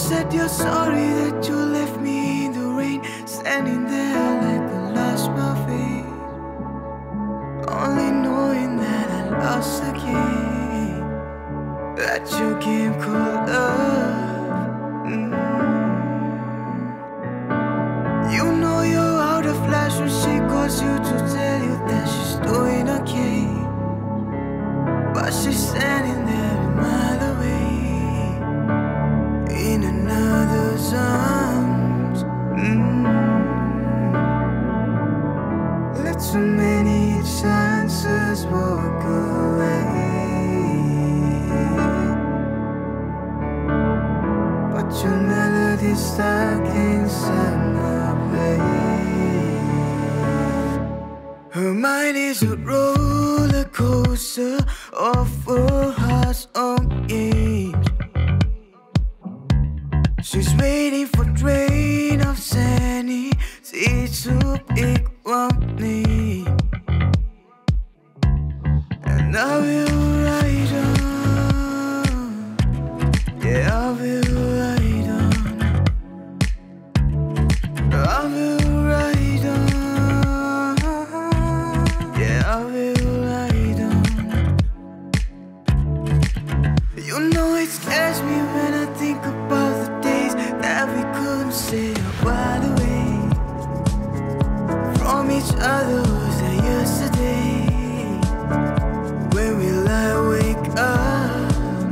said you're sorry that you left me in the rain, standing there like I lost my faith, only knowing that I lost again. That your game called love. You know you're out of flash when she calls you to tell you that she's doing okay, but she's standing there a mile away in another's arms. Let so many chances walk away, but your melody's stuck inside my brain. Her mind is a roller coaster of her heart's own games. She's waiting for drain of sanity to pick one name, and I will ride on. Yeah, I will ride on. I will ride on. Yeah, I will ride on. You know it scares me when I think about the days that we couldn't say a word away from each other. Was there yesterday when we lie wake up?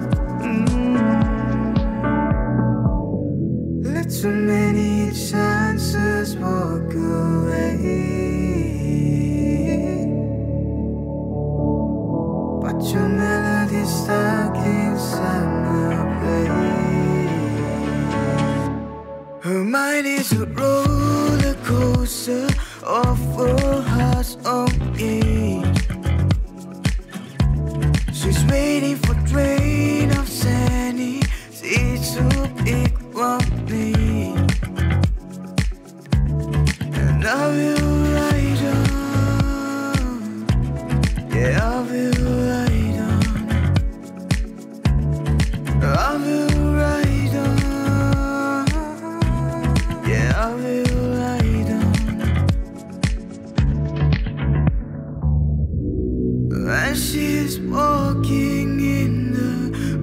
Let so many chances walk away, but your melody's stuck inside my brain. Her mind is a roller coaster of her heart's own games. She's waiting for drain of sanity to pick one name, and I will ride on. Yeah, I will ride on. I will ride on. Yeah, I will ride on. And she's walking in the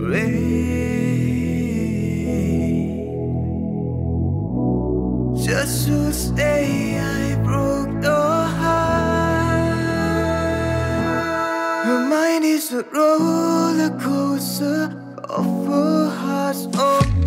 rain, just to say I broke your heart. Her mind is a roller coaster of her heart's own